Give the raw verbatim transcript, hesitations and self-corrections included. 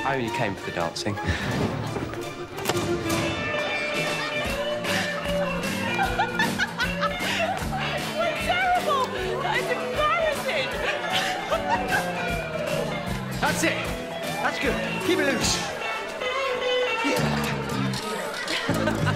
I only came for the dancing. That's it. That's good. Keep it loose. Yeah.